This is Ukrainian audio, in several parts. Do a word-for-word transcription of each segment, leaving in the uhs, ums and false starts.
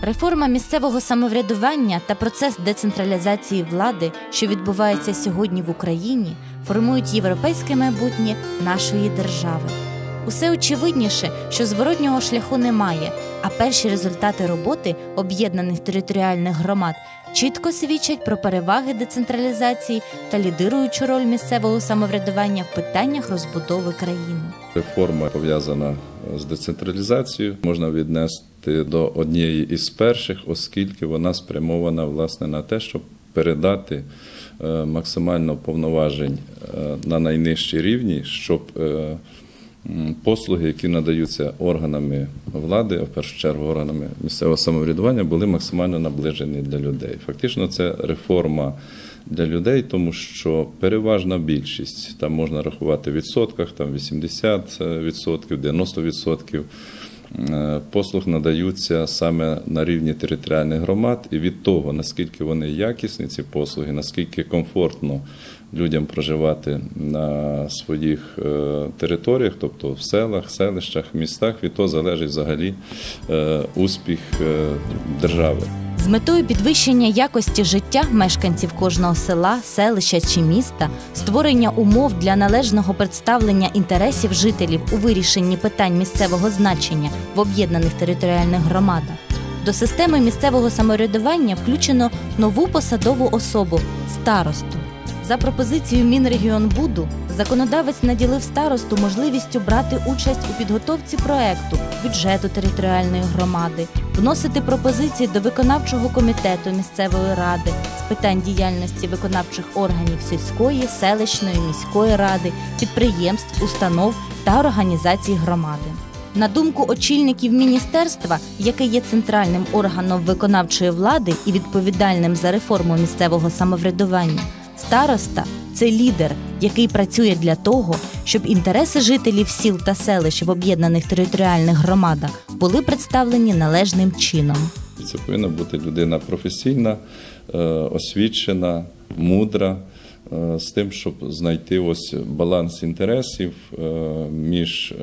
Реформа місцевого самоврядування та процес децентралізації влади, що відбувається сьогодні в Україні, формують європейське майбутнє нашої держави. Усе очевидніше, що зворотнього шляху немає, а перші результати роботи об'єднаних територіальних громад чітко свідчать про переваги децентралізації та лідируючу роль місцевого самоврядування в питаннях розбудови країни. Реформа, пов'язана з децентралізацією, можна віднести до однієї із перших, оскільки вона спрямована, власне, на те, щоб передати максимально повноважень на найнижчі рівні, щоб послуги, які надаються органами влади, а в першу чергу органами місцевого самоврядування, були максимально наближені для людей. Фактично це реформа для людей, тому що переважна більшість, там можна рахувати в відсотках, там вісімдесят відсотків, дев'яносто відсотків, послуг надаються саме на рівні територіальних громад, і від того, наскільки вони якісні, ці послуги, наскільки комфортно людям проживати на своїх територіях, тобто в селах, селищах, містах, від того залежить взагалі успіх держави. З метою підвищення якості життя мешканців кожного села, селища чи міста, створення умов для належного представлення інтересів жителів у вирішенні питань місцевого значення в об'єднаних територіальних громадах, до системи місцевого самоврядування включено нову посадову особу – старосту. За пропозицією Мінрегіонбуду, законодавець наділив старосту можливістю брати участь у підготовці проекту, бюджету територіальної громади, вносити пропозиції до виконавчого комітету місцевої ради з питань діяльності виконавчих органів сільської, селищної, міської ради, підприємств, установ та організацій громади. На думку очільників міністерства, яке є центральним органом виконавчої влади і відповідальним за реформу місцевого самоврядування, староста – це лідер, який працює для того, щоб інтереси жителів сіл та селищ в об'єднаних територіальних громадах були представлені належним чином. Це повинна бути людина професійна, освічена, мудра, з тим, щоб знайти ось баланс інтересів між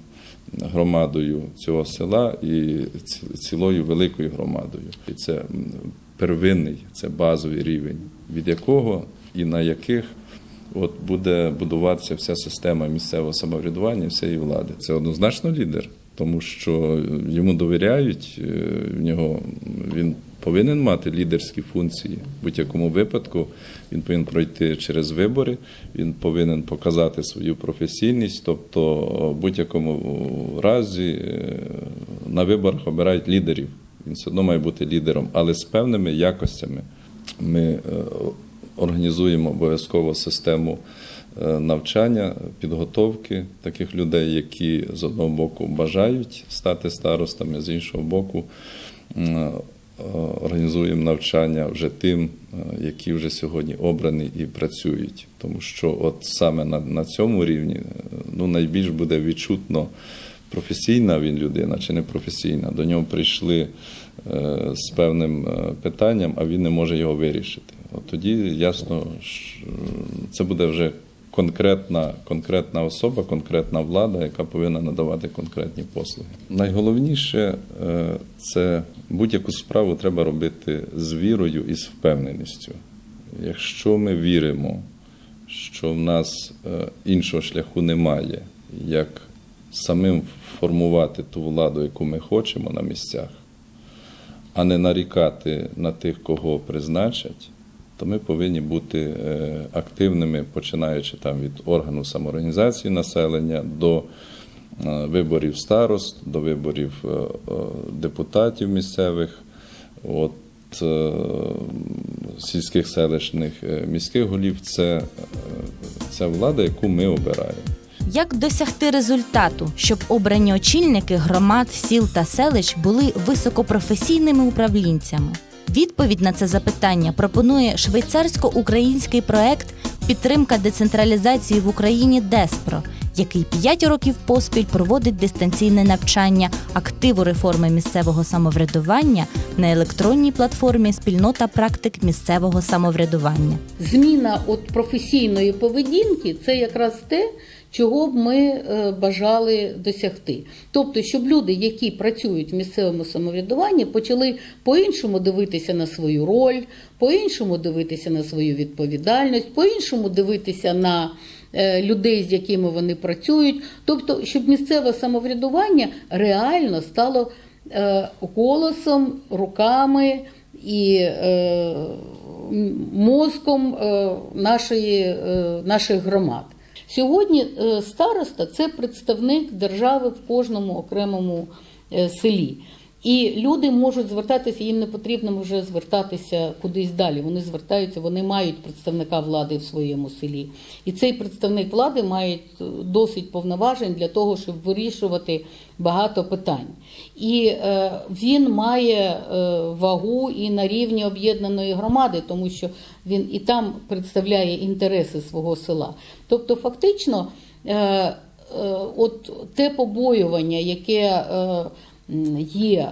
громадою цього села і цілою великою громадою. І це первинний, це базовий рівень, від якого і на яких от буде будуватися вся система місцевого самоврядування, всієї влади. Це однозначно лідер, тому що йому довіряють, в нього, він повинен мати лідерські функції. В будь-якому випадку він повинен пройти через вибори, він повинен показати свою професійність, тобто в будь-якому разі на виборах обирають лідерів. Він все одно має бути лідером, але з певними якостями. Ми організуємо обов'язково систему навчання, підготовки таких людей, які з одного боку бажають стати старостами, з іншого боку організуємо навчання вже тим, які вже сьогодні обрані і працюють. Тому що от саме на, на цьому рівні ну, найбільш буде відчутно, професійна він людина чи не професійна. До нього прийшли е, з певним питанням, а він не може його вирішити. От тоді ясно, що це буде вже конкретна, конкретна особа, конкретна влада, яка повинна надавати конкретні послуги. Найголовніше е, – це будь-яку справу треба робити з вірою і з впевненістю. Якщо ми віримо, що в нас е, іншого шляху немає, як самим формувати ту владу, яку ми хочемо на місцях, а не нарікати на тих, кого призначать, то ми повинні бути активними, починаючи там від органу самоорганізації населення до виборів старост, до виборів депутатів місцевих, от, сільських, селищних, міських голів. Це, це влада, яку ми обираємо. Як досягти результату, щоб обрані очільники громад, сіл та селищ були високопрофесійними управлінцями? Відповідь на це запитання пропонує швейцарсько-український проект «Підтримка децентралізації в Україні Деспро», який п'ять років поспіль проводить дистанційне навчання активу реформи місцевого самоврядування на електронній платформі «Спільнота практик місцевого самоврядування». Зміна от професійної поведінки – це якраз те, чого б ми бажали досягти. Тобто, щоб люди, які працюють в місцевому самоврядуванні, почали по-іншому дивитися на свою роль, по-іншому дивитися на свою відповідальність, по-іншому дивитися на людей, з якими вони працюють. Тобто, щоб місцеве самоврядування реально стало голосом, руками і мозком нашої, наших громад. Сьогодні староста – це представник держави в кожному окремому селі. І люди можуть звертатися, їм не потрібно вже звертатися кудись далі. Вони звертаються, вони мають представника влади в своєму селі. І цей представник влади має досить повноважень для того, щоб вирішувати багато питань. І е, він має е, вагу і на рівні об'єднаної громади, тому що він і там представляє інтереси свого села. Тобто фактично е, е, от те побоювання, яке е, є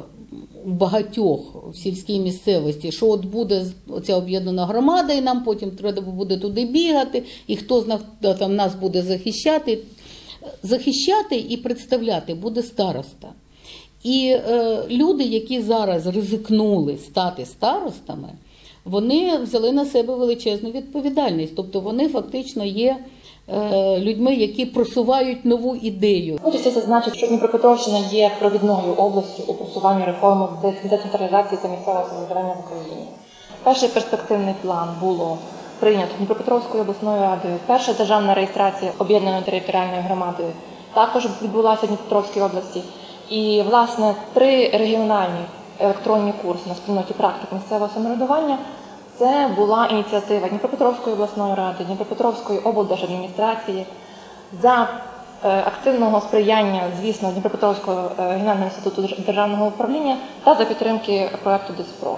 у багатьох в сільській місцевості, що от буде оця об'єднана громада, і нам потім треба буде туди бігати, і хто там нас буде захищати. Захищати і представляти буде староста. І е, люди, які зараз ризикнули стати старостами, вони взяли на себе величезну відповідальність. Тобто вони фактично є людьми, які просувають нову ідею. Хочеться зазначити, що Дніпропетровщина є провідною областю у просуванні реформи децентралізації та місцевого самоврядування в Україні. Перший перспективний план було прийнято Дніпропетровською обласною радою. Перша державна реєстрація об'єднаної територіальної громади також відбулася в Дніпропетровській області. І, власне, три регіональні електронні курси на спільноті практик місцевого самоврядування – це була ініціатива Дніпропетровської обласної ради, Дніпропетровської облдержадміністрації за активного сприяння, звісно, Дніпропетровського регіонального інституту державного управління та за підтримки проєкту ДИСПРО.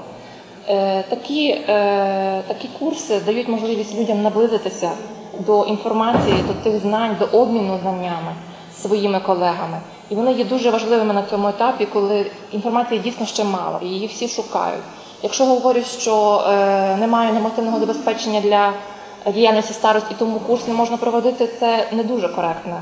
Такі, такі курси дають можливість людям наблизитися до інформації, до тих знань, до обміну знаннями з своїми колегами. І вони є дуже важливими на цьому етапі, коли інформації дійсно ще мало, і її всі шукають. Якщо говорять, що е, немає нормативного забезпечення для діяльності старост і тому курс не можна проводити, це не дуже коректне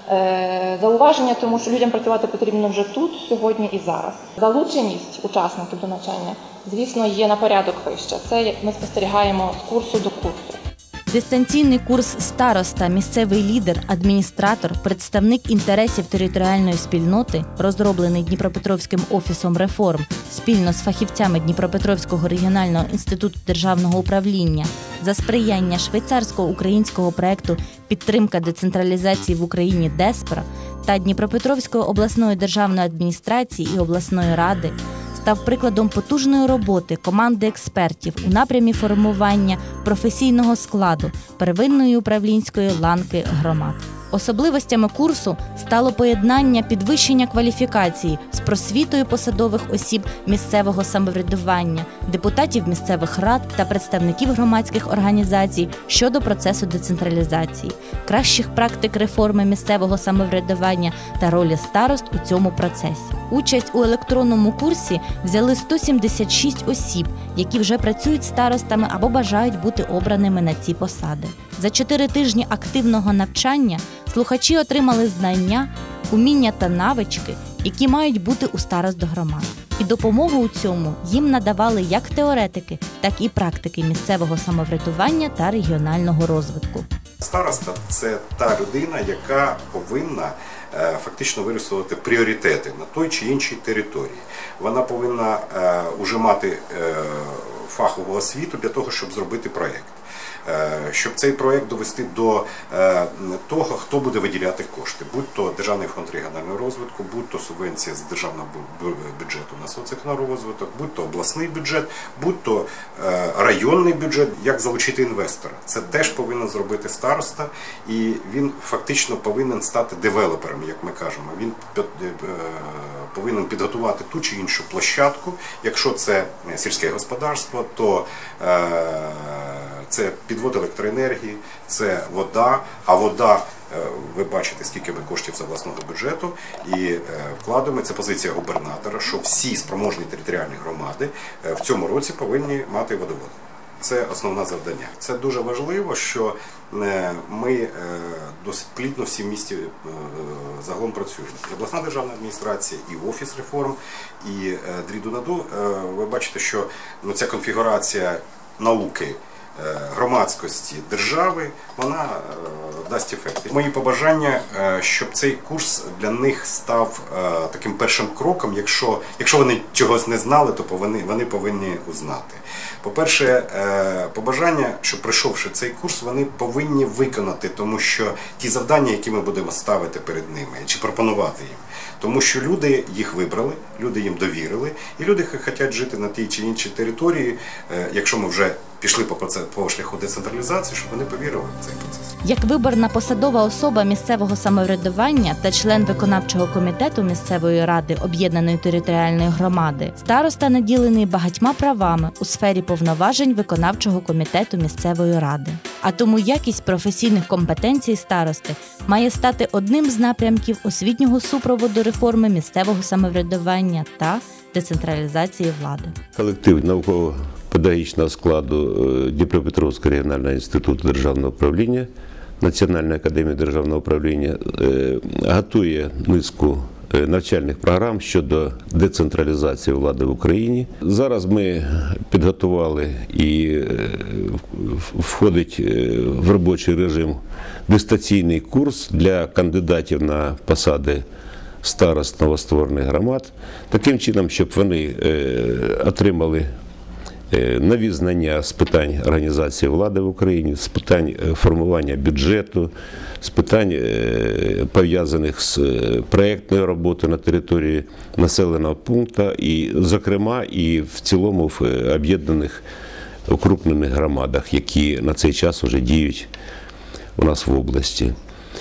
е, зауваження, тому що людям працювати потрібно вже тут, сьогодні і зараз. Залученість учасників до навчання, звісно, є на порядок вище. Це як ми спостерігаємо з курсу до курсу. Дистанційний курс «Староста. Місцевий лідер, адміністратор, представник інтересів територіальної спільноти», розроблений Дніпропетровським офісом реформ спільно з фахівцями Дніпропетровського регіонального інституту державного управління за сприяння швейцарсько-українського проєкту «Підтримка децентралізації в Україні ДЕСПРО» та Дніпропетровської обласної державної адміністрації і обласної ради, став прикладом потужної роботи команди експертів у напрямі формування професійного складу первинної управлінської ланки громад. Особливостями курсу стало поєднання підвищення кваліфікації з просвітою посадових осіб місцевого самоврядування, депутатів місцевих рад та представників громадських організацій щодо процесу децентралізації, кращих практик реформи місцевого самоврядування та ролі старост у цьому процесі. Участь у електронному курсі взяли сто сімдесят шість осіб, які вже працюють старостами або бажають бути обраними на ці посади. За чотири тижні активного навчання слухачі отримали знання, уміння та навички, які мають бути у старост громад. І допомогу у цьому їм надавали як теоретики, так і практики місцевого самоврядування та регіонального розвитку. Староста – це та людина, яка повинна е, фактично вирішувати пріоритети на той чи іншій території. Вона повинна е, уже мати е, фахову освіту для того, щоб зробити проєкт. Щоб цей проєкт довести до того, хто буде виділяти кошти, будь-то Державний фонд регіонального розвитку, будь-то субвенція з державного бюджету на соцекономічний розвиток, будь-то обласний бюджет, будь-то районний бюджет, як залучити інвестора. Це теж повинен зробити староста, і він фактично повинен стати девелопером, як ми кажемо. Він повинен підготувати ту чи іншу площадку. Якщо це сільське господарство, то це підвод електроенергії, це вода, а вода ви бачите, скільки ми коштів з обласного бюджету, і вкладемо, це позиція губернатора, що всі спроможні територіальні громади в цьому році повинні мати водоводи. Це основне завдання. Це дуже важливо, що ми досить плідно всі в місті загалом працюємо. І обласна державна адміністрація, і Офіс реформ, і дріду-наду. Ви бачите, що ну, ця конфігурація науки, громадськості, держави, вона дасть ефект. Мої побажання, щоб цей курс для них став таким першим кроком, якщо, якщо вони чогось не знали, то вони, вони повинні узнати. По-перше, побажання, що пройшовши цей курс, вони повинні виконати, тому що ті завдання, які ми будемо ставити перед ними, чи пропонувати їм. Тому що люди їх вибрали, люди їм довірили, і люди хочуть жити на тій чи іншій території, якщо ми вже пішли по, процес, по шляху децентралізації, щоб вони повірили в цей процес. Як виборна посадова особа місцевого самоврядування та член виконавчого комітету місцевої ради об'єднаної територіальної громади, староста наділений багатьма правами у сфері повноважень виконавчого комітету місцевої ради. А тому якість професійних компетенцій старости має стати одним з напрямків освітнього супроводу реформи місцевого самоврядування та децентралізації влади. Колектив науково-педагогічного складу Дніпропетровського регіонального інституту державного управління, Національної академії державного управління готує низку навчальних програм щодо децентралізації влади в Україні. Зараз ми підготували і входить в робочий режим дистанційний курс для кандидатів на посади старост новостворених громад, таким чином, щоб вони отримали нові знання з питань організації влади в Україні, з питань формування бюджету, з питань, пов'язаних з проєктною роботою на території населеного пункту, і, зокрема, і в цілому в об'єднаних укрупнених громадах, які на цей час вже діють у нас в області.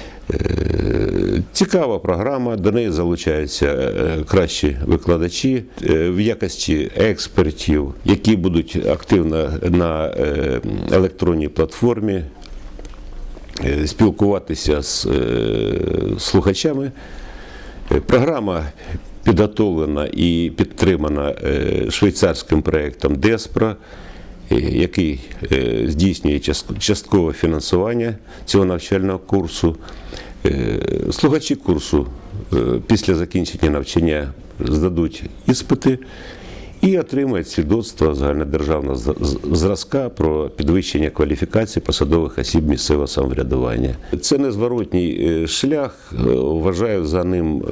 Цікава програма, до неї залучаються кращі викладачі в якості експертів, які будуть активно на електронній платформі спілкуватися з слухачами. Програма підготовлена і підтримана швейцарським проєктом Деспро, який здійснює часткове фінансування цього навчального курсу. Слухачі курсу після закінчення навчання здадуть іспити і отримають свідоцтво загальнодержавного зразка про підвищення кваліфікації посадових осіб місцевого самоврядування. Це незворотній шлях, вважаю за ним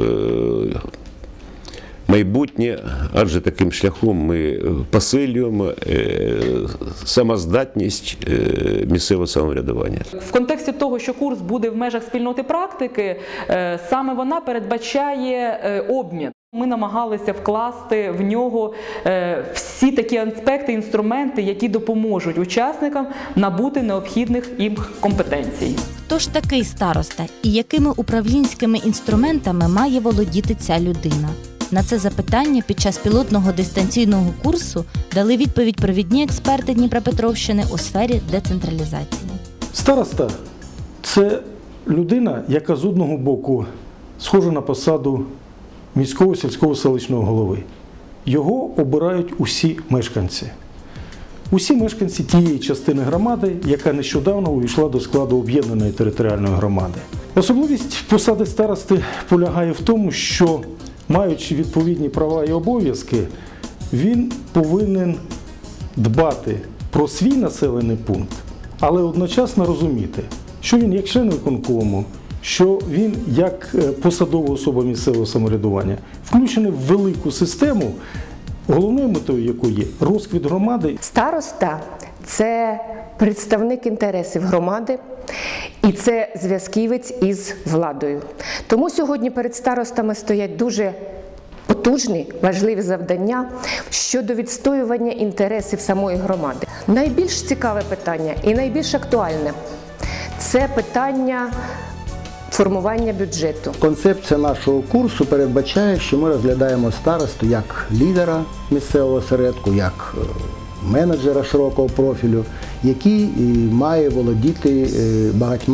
майбутнє, адже таким шляхом ми посилюємо самоздатність місцевого самоврядування. В контексті того, що курс буде в межах спільноти практики, саме вона передбачає обмін. Ми намагалися вкласти в нього всі такі аспекти, інструменти, які допоможуть учасникам набути необхідних їм компетенцій. Хто ж такий староста і якими управлінськими інструментами має володіти ця людина? На це запитання під час пілотного дистанційного курсу дали відповідь провідні експерти Дніпропетровщини у сфері децентралізації. Староста – це людина, яка з одного боку схожа на посаду міського сільського селищного голови. Його обирають усі мешканці. Усі мешканці тієї частини громади, яка нещодавно увійшла до складу об'єднаної територіальної громади. Особливість посади старости полягає в тому, що, маючи відповідні права і обов'язки, він повинен дбати про свій населений пункт, але одночасно розуміти, що він як член виконкому, що він як посадова особа місцевого самоврядування включений в велику систему, головною метою якої є розквіт громади. Староста – це представник інтересів громади, і це зв'язківець із владою. Тому сьогодні перед старостами стоять дуже потужні, важливі завдання щодо відстоювання інтересів самої громади. Найбільш цікаве питання і найбільш актуальне – це питання формування бюджету. Концепція нашого курсу передбачає, що ми розглядаємо старосту як лідера місцевого осередку, як менеджера широкого профілю, який має володіти багатьма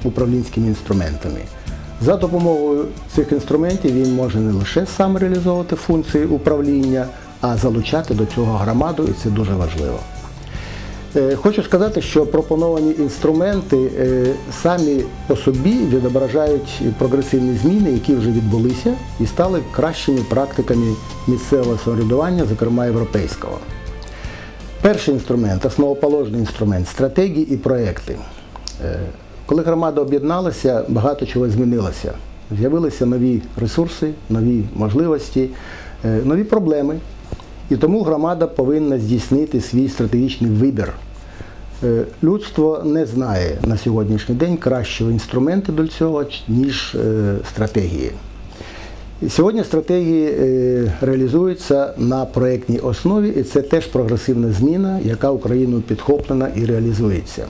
управлінськими інструментами. За допомогою цих інструментів він може не лише сам реалізовувати функції управління, а залучати до цього громаду, і це дуже важливо. Хочу сказати, що пропоновані інструменти самі по собі відображають прогресивні зміни, які вже відбулися і стали кращими практиками місцевого самоврядування, зокрема європейського. Перший інструмент, основоположний інструмент – стратегії і проекти. Коли громада об'єдналася, багато чого змінилося. З'явилися нові ресурси, нові можливості, нові проблеми. І тому громада повинна здійснити свій стратегічний вибір. Людство не знає на сьогоднішній день кращого інструменту до цього, ніж стратегії. Сьогодні стратегії реалізуються на проєктній основі, і це теж прогресивна зміна, яка Україною підхоплена і реалізується.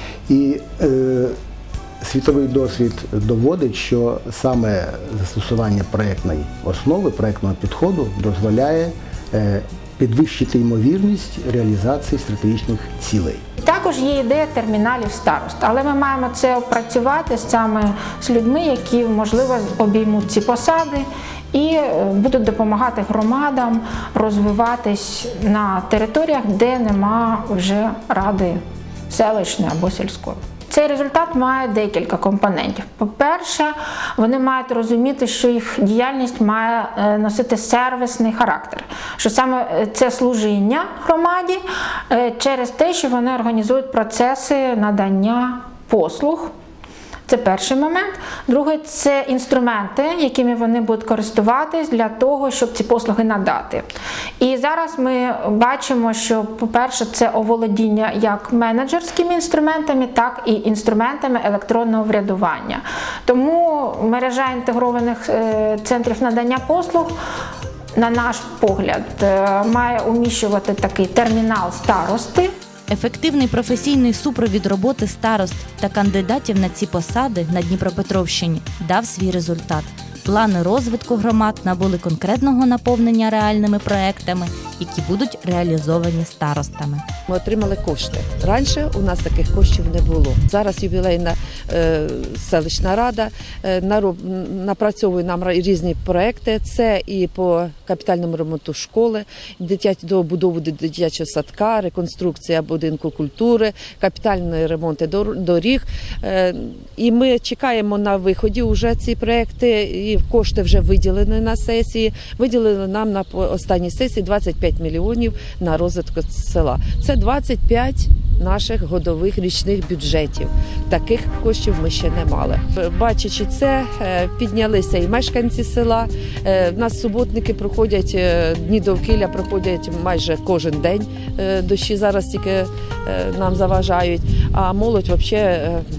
І е, світовий досвід доводить, що саме застосування проєктної основи, проєктного підходу дозволяє е, підвищити ймовірність реалізації стратегічних цілей. Також є ідея терміналів старост, але ми маємо це опрацювати саме з людьми, які, можливо, обіймуть ці посади і будуть допомагати громадам розвиватись на територіях, де нема вже ради селищної або сільської. Цей результат має декілька компонентів. По-перше, вони мають розуміти, що їх діяльність має носити сервісний характер, що саме це служіння громаді через те, що вони організують процеси надання послуг. Це перший момент. Другий – це інструменти, якими вони будуть користуватись для того, щоб ці послуги надати. І зараз ми бачимо, що, по-перше, це оволодіння як менеджерськими інструментами, так і інструментами електронного врядування. Тому мережа інтегрованих центрів надання послуг, на наш погляд, має уміщувати такий термінал старости. Ефективний професійний супровід роботи старост та кандидатів на ці посади на Дніпропетровщині дав свій результат. Плани розвитку громад набули конкретного наповнення реальними проектами, які будуть реалізовані старостами. Ми отримали кошти. Раніше у нас таких коштів не було. Зараз ювілейна е, селищна рада е, нароб, напрацьовує нам різні проекти. Це і по капітальному ремонту школи, дитя, до будови дитячого садка, реконструкція будинку культури, капітальні ремонти доріг. Е, і ми чекаємо на виході вже ці проекти, і кошти вже виділені на сесії. Виділили нам на останній сесії двадцять п'ять мільйонів на розвиток села. Це двадцять п'ять наших годових річних бюджетів. Таких коштів ми ще не мали. Бачачи це, піднялися і мешканці села. У нас суботники проходять, дні довкілля проходять майже кожен день. Дощі зараз тільки нам заважають, а молодь взагалі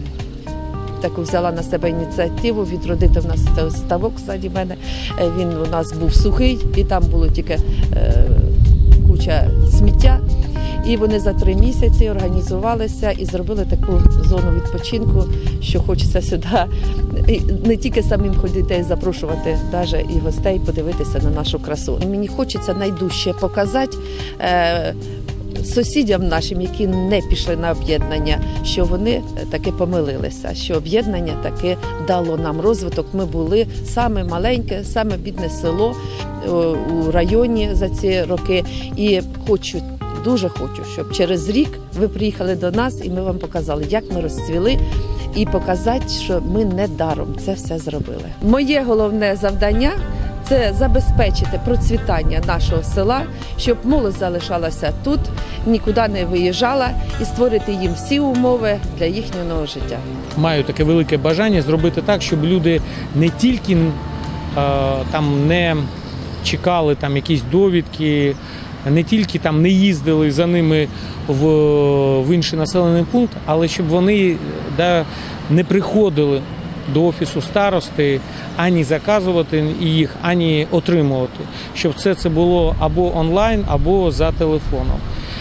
таку взяла на себе ініціативу відродити в нас цей ставок ззаді мене. Він у нас був сухий, і там було тільки е, куча сміття. І вони за три місяці організувалися і зробили таку зону відпочинку, що хочеться сюди не тільки самим ходити, запрошувати навіть і гостей подивитися на нашу красу. Мені хочеться найдужче показати е, сусідям нашим, які не пішли на об'єднання, що вони таки помилилися, що об'єднання таки дало нам розвиток. Ми були саме маленьке, саме бідне село у районі за ці роки. І хочу, дуже хочу, щоб через рік ви приїхали до нас і ми вам показали, як ми розцвіли, і показати, що ми не даром це все зробили. Моє головне завдання – це забезпечити процвітання нашого села, щоб молодь залишалася тут, нікуди не виїжджала, і створити їм всі умови для їхнього нового життя. Маю таке велике бажання зробити так, щоб люди не тільки е, там не чекали там якісь довідки, не тільки там не їздили за ними в, в інший населений пункт, але щоб вони да, не приходили до офісу старости ані заказувати їх, ані отримувати. Щоб все це було або онлайн, або за телефоном.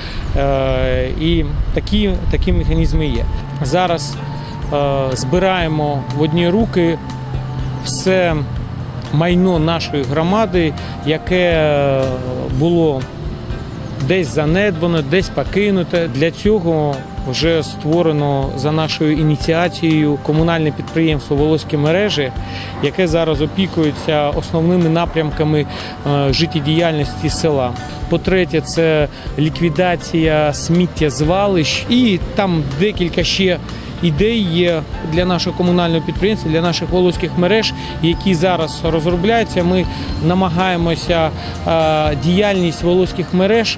Е, і такі, такі механізми є. Зараз е, збираємо в одні руки все майно нашої громади, яке було десь занедбано, десь покинуте. Для цього вже створено за нашою ініціацією комунальне підприємство «Волоські мережі», яке зараз опікується основними напрямками життєдіяльності села. По-третє, це ліквідація сміттєзвалищ, і там декілька ще ідей є для нашого комунального підприємства, для наших волоських мереж, які зараз розробляються. Ми намагаємося діяльність волоських мереж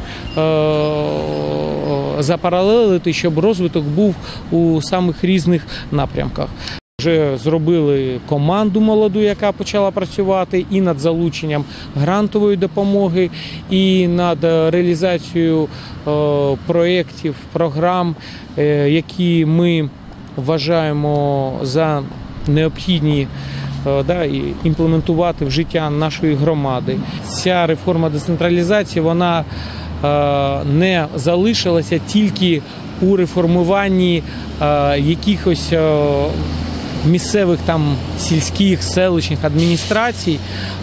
запаралелити, щоб розвиток був у самих різних напрямках. Вже зробили команду молоду, яка почала працювати і над залученням грантової допомоги, і над реалізацією проєктів, програм, які ми вважаємо за необхідні да, і імплементувати в життя нашої громади. Ця реформа децентралізації, вона не залишилася тільки у реформуванні якихось місцевих там сільських, селищних адміністрацій,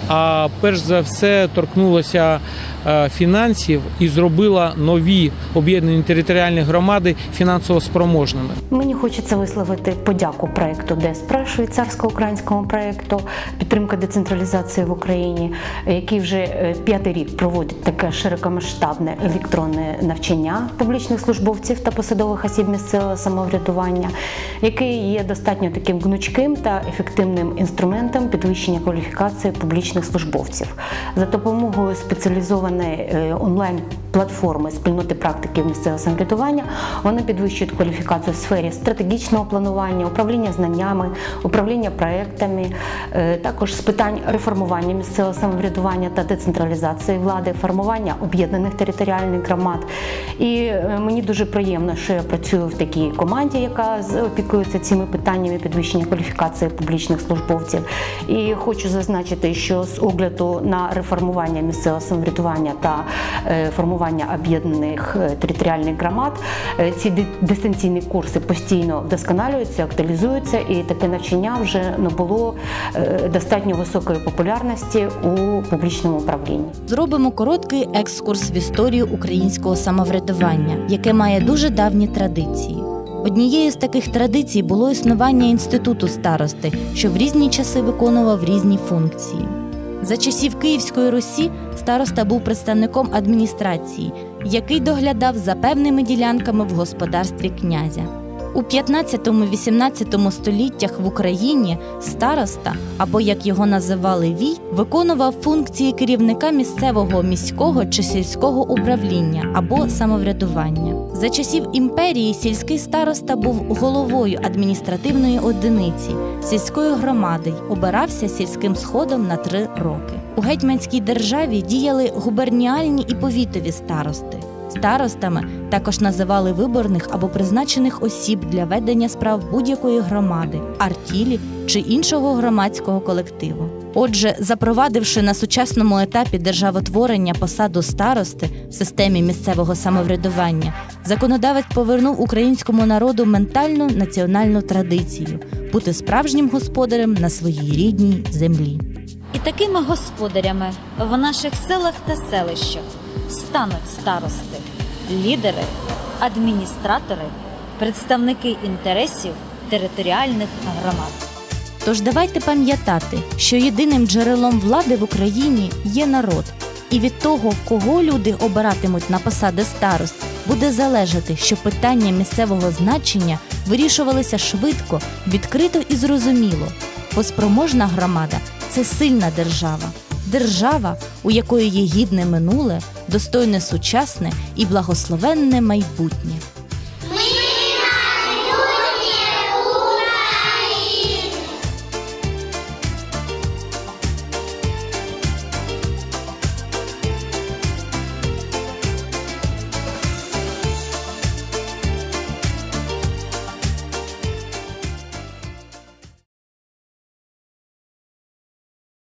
а перш за все торкнулося фінансів і зробила нові об'єднані територіальні громади фінансово спроможними. Мені хочеться висловити подяку проєкту ДЕС, швейцарсько-українському проєкту «Підтримка децентралізації в Україні», який вже п'ятий рік проводить таке широкомасштабне електронне навчання публічних службовців та посадових осіб місцевого самоврядування, який є достатньо таким гнучким та ефективним інструментом підвищення кваліфікації публічних службовців. За допомогою спеціалізованої онлайн-платформи спільноти практиків місцевого самоврядування вони підвищують кваліфікацію в сфері стратегічного планування, управління знаннями, управління проектами, також з питань реформування місцевого самоврядування та децентралізації влади, формування об'єднаних територіальних громад. І мені дуже приємно, що я працюю в такій команді, яка опікується цими питаннями підвищення кваліфікації публічних службовців. І хочу зазначити, що з огляду на реформування місцевого самоврядування та формування об'єднаних територіальних громад, ці дистанційні курси постійно вдосконалюються, актуалізуються, і таке навчання вже набуло достатньо високої популярності у публічному управлінні. Зробимо короткий екскурс в історію українського самоврядування, яке має дуже давні традиції. Однією з таких традицій було існування інституту старости, що в різні часи виконував різні функції. За часів Київської Русі староста був представником адміністрації, який доглядав за певними ділянками в господарстві князя. У п'ятнадцятому-вісімнадцятому століттях в Україні староста, або як його називали вій, виконував функції керівника місцевого міського чи сільського управління або самоврядування. За часів імперії сільський староста був головою адміністративної одиниці сільської громади й обирався сільським сходом на три роки. У гетьманській державі діяли губерніальні і повітові старости. Старостами також називали виборних або призначених осіб для ведення справ будь-якої громади, артілі чи іншого громадського колективу. Отже, запровадивши на сучасному етапі державотворення посаду старости в системі місцевого самоврядування, законодавець повернув українському народу ментальну національну традицію – бути справжнім господарем на своїй рідній землі. І такими господарями в наших селах та селищах стануть старости, лідери, адміністратори, представники інтересів територіальних громад. Тож давайте пам'ятати, що єдиним джерелом влади в Україні є народ. І від того, кого люди обиратимуть на посади старост, буде залежати, що питання місцевого значення вирішувалися швидко, відкрито і зрозуміло. Бо спроможна громада – це сильна держава. Держава, у якої є гідне минуле, достойне сучасне і благословенне майбутнє.